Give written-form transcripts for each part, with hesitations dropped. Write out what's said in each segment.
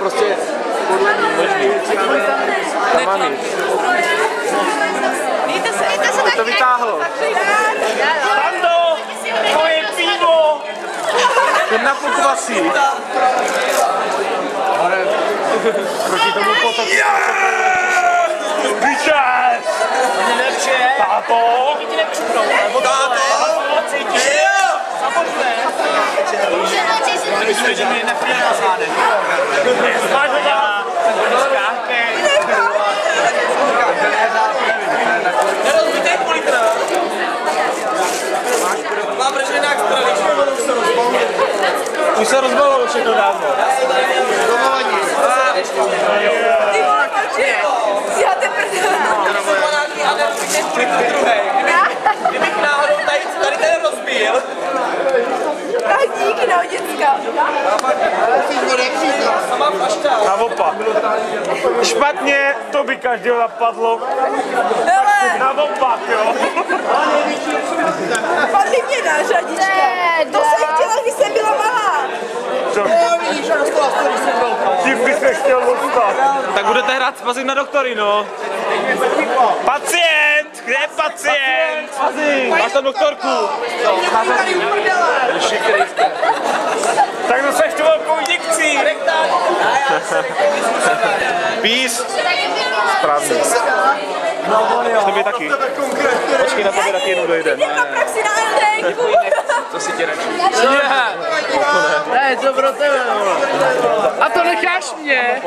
prostě podle mě věcí, ale kamany. To vytáhlo. Pando, to je pivo! Jedna pokvasí. Proti tomu potoku. Vítěz! Táto! Táto! Myslím, že mi nepřijde na zádek. Máš ho dělat! Nerozbitej půl litra. Mám protože jinak už se rozbalilo všechno dávno. Dovolení. Ty vole, já te Kdybych náhodou tady ten rozbil. tak díky, no, děcka. Naopak. Špatně, to by každého napadlo. Hele, Naopak, jo. padli mě na řadička. To jsem chtěla, když jsem byla malá. Tím bys nechtěl dostat. Tak budete hrát spazit na doktory, no. Pacient! Kde je pacient? Máš tam doktorku? Tak dosteš tu velkou injekci. Peace. Správně. Tobě taky. Počkej, na tobě taky jednou dojde. Jdem na praxi na LD. To si tě radši. Ne, to pro tebe, a to necháš mě?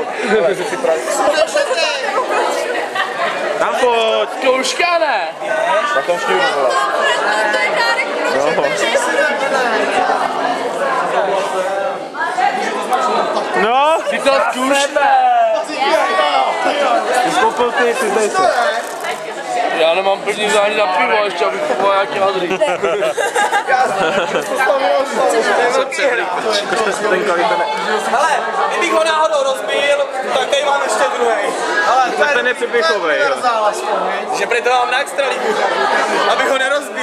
Tam pojď. Kouška ne? Na tom šňůru. No, Ty to zkoušme. ty jsi koupil ty, přiznej se. Já nemám plný záni na pivo, ještě abych kupoval nějaký hadry. Hele, kdybych ho náhodou rozbil, tak tady mám ještě druhý. Ale ten je přepěchovej. Že prý to mám na extraligu, abych ho nerozbil.